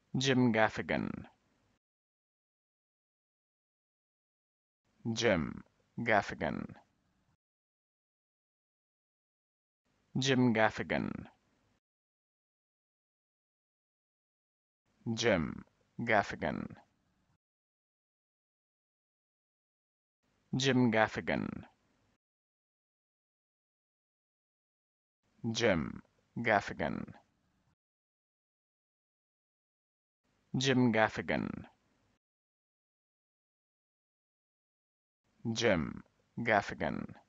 Jim Gaffigan. Jim Gaffigan. Jim Gaffigan. Jim Gaffigan. Jim Gaffigan. Jim Gaffigan. Jim Gaffigan. Jim Gaffigan.